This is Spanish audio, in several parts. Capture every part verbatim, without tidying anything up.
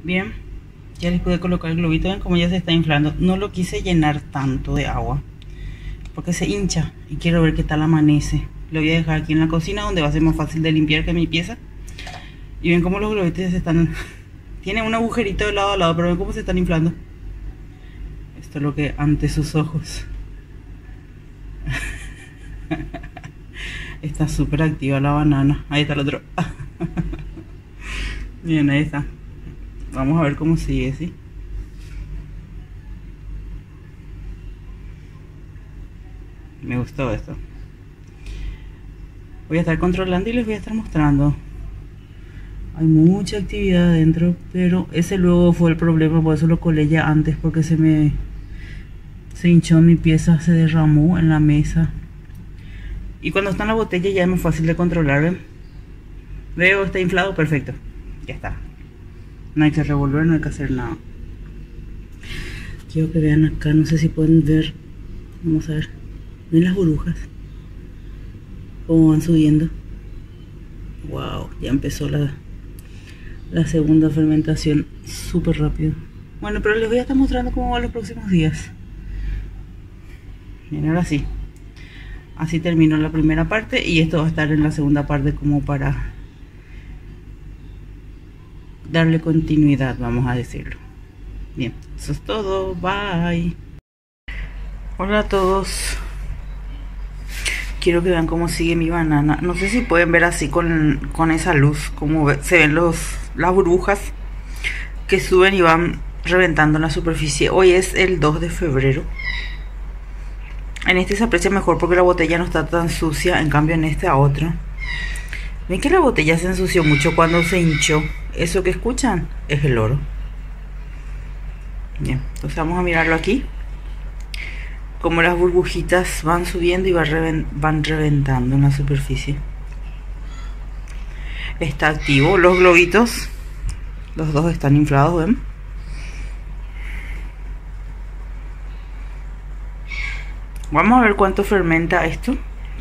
Bien, ya les pude colocar el globito. Ven como ya se está inflando. No lo quise llenar tanto de agua porque se hincha y quiero ver qué tal amanece. Lo voy a dejar aquí en la cocina, donde va a ser más fácil de limpiar que mi pieza. Y ven cómo los globitos ya se están... Tiene un agujerito de lado a lado, pero ven cómo se están inflando. Esto es lo que ante sus ojos. Está súper activa la banana. Ahí está el otro. Bien, ahí está. Vamos a ver cómo sigue, ¿sí? Me gustó esto. Voy a estar controlando y les voy a estar mostrando. Hay mucha actividad adentro, pero ese luego fue el problema, por eso lo colé ya antes, porque se me se hinchó mi pieza, se derramó en la mesa. Y cuando está en la botella ya es más fácil de controlar, ¿ven? Veo, está inflado, perfecto. Ya está. No hay que revolver, no hay que hacer nada. Quiero que vean acá, no sé si pueden ver. Vamos a ver. Ven las burbujas. Cómo van subiendo. Wow, ya empezó la, la segunda fermentación súper rápido. Bueno, pero les voy a estar mostrando cómo va los próximos días. Miren, ahora sí. Así terminó la primera parte y esto va a estar en la segunda parte como para darle continuidad, vamos a decirlo. Bien, eso es todo. Bye. Hola a todos. Quiero que vean cómo sigue mi banana. No sé si pueden ver así con, con esa luz, como se ven los, las burbujas que suben y van reventando en la superficie. Hoy es el dos de febrero. En este se aprecia mejor porque la botella no está tan sucia. En cambio en este a otro. Ven que la botella se ensució mucho cuando se hinchó. Eso que escuchan es el oro. Bien, entonces vamos a mirarlo aquí. Como las burbujitas van subiendo y van, reven van reventando en la superficie. Está activo. Los globitos, los dos están inflados, ¿ven? Vamos a ver cuánto fermenta esto.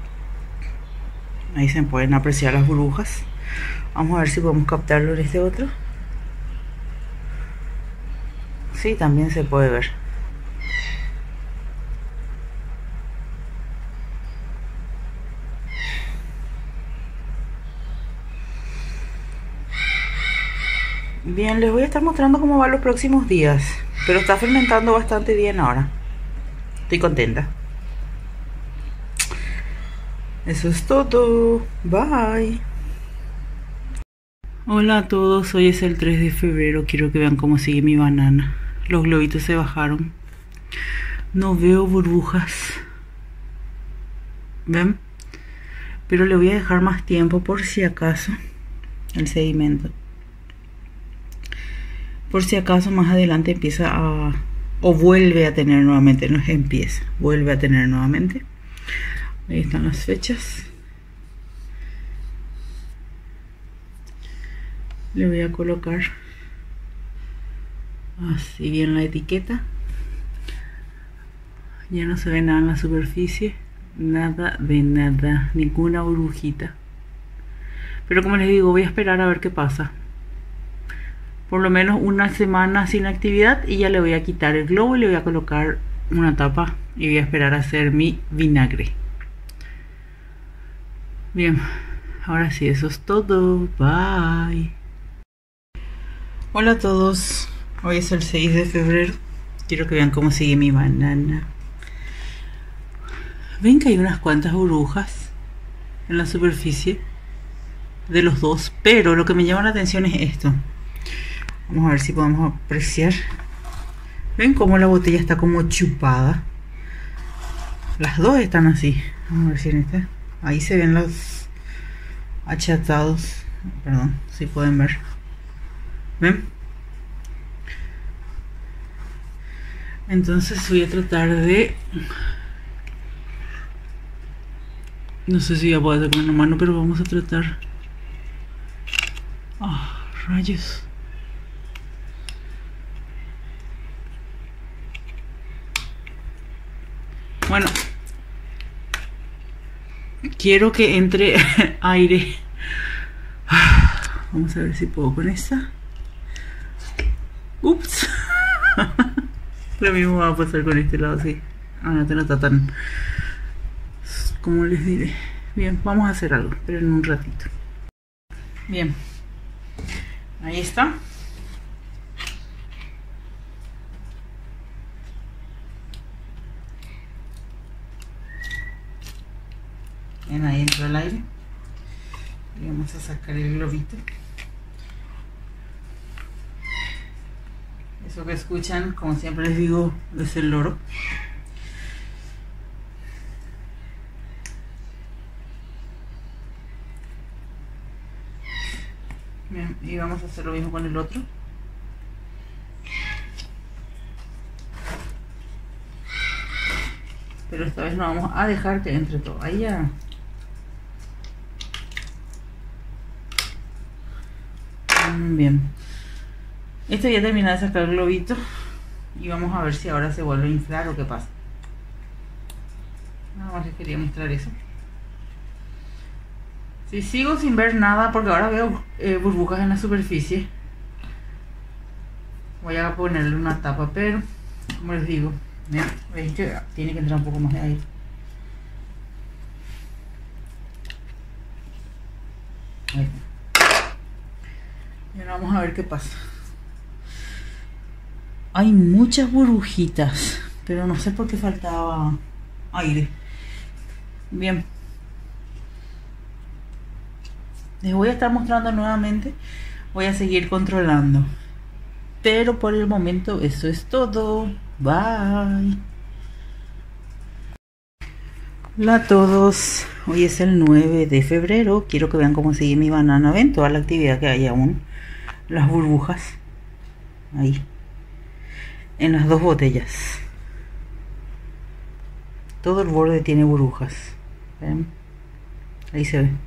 Ahí se pueden apreciar las burbujas. Vamos a ver si podemos captarlo en este otro. Sí, también se puede ver. Bien, les voy a estar mostrando cómo van los próximos días. Pero está fermentando bastante bien ahora. Estoy contenta. Eso es todo. Bye. Hola a todos, hoy es el tres de febrero. Quiero que vean cómo sigue mi banana. Los globitos se bajaron. No veo burbujas. ¿Ven? Pero le voy a dejar más tiempo por si acaso. El sedimento. Por si acaso más adelante empieza a... o vuelve a tener nuevamente. No es que empieza. Vuelve a tener nuevamente. Ahí están las fechas. Le voy a colocar así bien la etiqueta. Ya no se ve nada en la superficie. Nada de nada. Ninguna burbujita. Pero como les digo, voy a esperar a ver qué pasa. Por lo menos una semana sin actividad. Y ya le voy a quitar el globo y le voy a colocar una tapa. Y voy a esperar a hacer mi vinagre. Bien. Ahora sí, eso es todo. Bye. Hola a todos. Hoy es el seis de febrero. Quiero que vean cómo sigue mi banana. Ven que hay unas cuantas burbujas en la superficie de los dos, pero lo que me llama la atención es esto. Vamos a ver si podemos apreciar. Ven cómo la botella está como chupada. Las dos están así. Vamos a ver si en esta. Ahí se ven los achatados. Perdón, si pueden ver. ¿Ven? Entonces voy a tratar de... No sé si ya puedo hacer con la mano, pero vamos a tratar... ¡Ah, oh, rayos! Bueno, quiero que entre aire. Vamos a ver si puedo con esta. Ups. Lo mismo va a pasar con este lado, sí. Ah, no, no está tan... como les diré. Bien, vamos a hacer algo, pero en un ratito. Bien. Ahí está. Bien, ahí entró el aire. Y vamos a sacar el globito. Eso que escuchan, como siempre les digo, es el loro. Bien, y vamos a hacer lo mismo con el otro. Pero esta vez no vamos a dejar que entre todo. Ahí ya. Bien. Esto ya terminé de sacar el globito. Y vamos a ver si ahora se vuelve a inflar o qué pasa. Nada más les quería mostrar eso. Si sigo sin ver nada, porque ahora veo eh, burbujas en la superficie, voy a ponerle una tapa, pero como les digo, ven que tiene que entrar un poco más de aire. Ahí. Y ahora vamos a ver qué pasa. Hay muchas burbujitas, pero no sé por qué faltaba aire. Bien. Les voy a estar mostrando nuevamente. Voy a seguir controlando. Pero por el momento eso es todo. Bye. Hola a todos. Hoy es el nueve de febrero. Quiero que vean cómo sigue mi banana. Ven toda la actividad que hay aún. Las burbujas. Ahí. En las dos botellas. Todo el borde tiene burbujas. ¿Ven? Ahí se ve.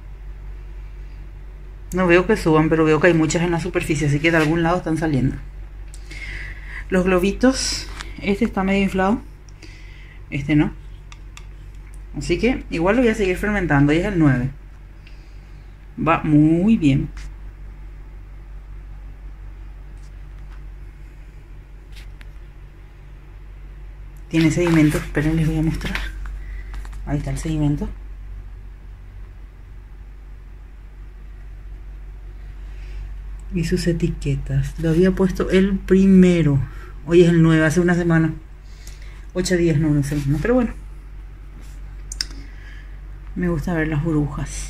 No veo que suban, pero veo que hay muchas en la superficie, así que de algún lado están saliendo. Los globitos, este está medio inflado, este no. Así que igual lo voy a seguir fermentando, y es el nueve. Va muy bien. Tiene sedimento, esperen, les voy a mostrar. Ahí está el sedimento. Y sus etiquetas. Lo había puesto el primero. Hoy es el nueve, hace una semana. ocho días, no, no sé. No, pero bueno. Me gusta ver las burbujas.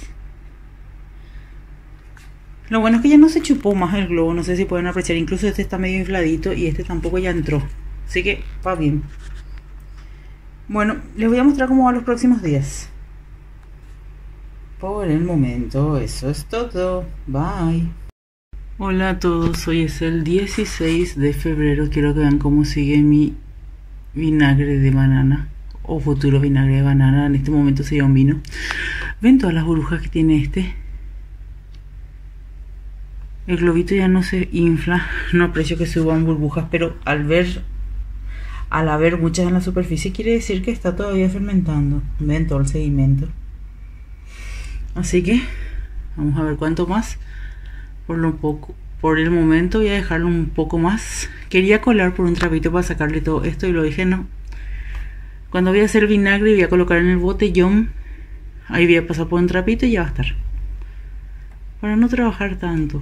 Lo bueno es que ya no se chupó más el globo. No sé si pueden apreciar. Incluso este está medio infladito y este tampoco ya entró. Así que va bien. Bueno, les voy a mostrar cómo van los próximos días. Por el momento, eso es todo. Bye. Hola a todos, hoy es el dieciséis de febrero. Quiero que vean cómo sigue mi vinagre de banana o futuro vinagre de banana. En este momento sería un vino. ¿Ven todas las burbujas que tiene este? El globito ya no se infla. No aprecio que suban burbujas, pero al ver al haber muchas en la superficie quiere decir que está todavía fermentando. Ven todo el sedimento. Así que vamos a ver cuánto más. Por lo poco, por el momento voy a dejarlo un poco más. Quería colar por un trapito para sacarle todo esto y lo dije no. Cuando voy a hacer vinagre voy a colocar en el botellón. Ahí voy a pasar por un trapito y ya va a estar. Para no trabajar tanto.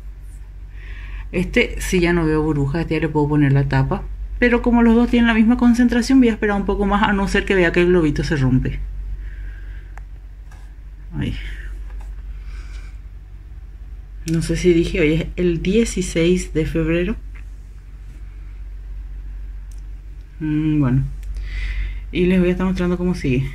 Este si ya no veo burbujas, este ya le puedo poner la tapa. Pero como los dos tienen la misma concentración voy a esperar un poco más, a no ser que vea que el globito se rompe. Ahí. No sé si dije, hoy es el dieciséis de febrero. Mm, bueno. Y les voy a estar mostrando cómo sigue.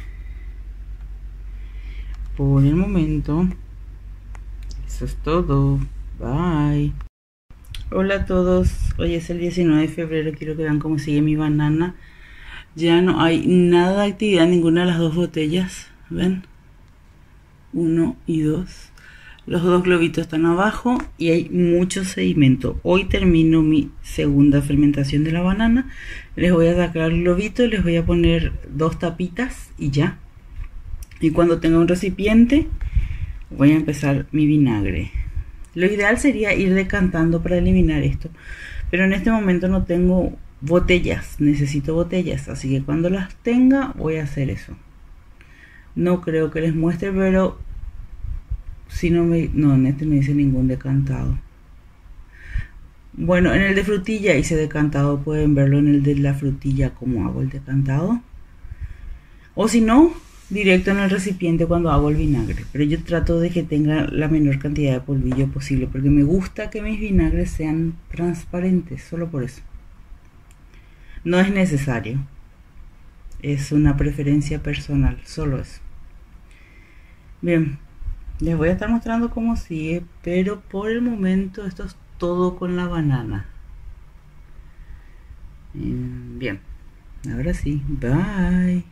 Por el momento. Eso es todo. Bye. Hola a todos. Hoy es el diecinueve de febrero. Quiero que vean cómo sigue mi banana. Ya no hay nada de actividad en ninguna de las dos botellas. ¿Ven? Uno y dos. Los dos globitos están abajo y hay mucho sedimento. Hoy termino mi segunda fermentación de la banana. Les voy a sacar el globito, les voy a poner dos tapitas y ya. Y cuando tenga un recipiente voy a empezar mi vinagre. Lo ideal sería ir decantando para eliminar esto. Pero en este momento no tengo botellas, necesito botellas, así que cuando las tenga voy a hacer eso. No creo que les muestre, pero si no me... No, en este no hice ningún decantado. Bueno, en el de frutilla hice decantado, pueden verlo en el de la frutilla cómo hago el decantado. O si no, directo en el recipiente cuando hago el vinagre. Pero yo trato de que tenga la menor cantidad de polvillo posible, porque me gusta que mis vinagres sean transparentes, solo por eso. No es necesario. Es una preferencia personal, solo eso. Bien, les voy a estar mostrando cómo sigue, pero por el momento esto es todo con la banana. Bien, ahora sí, bye.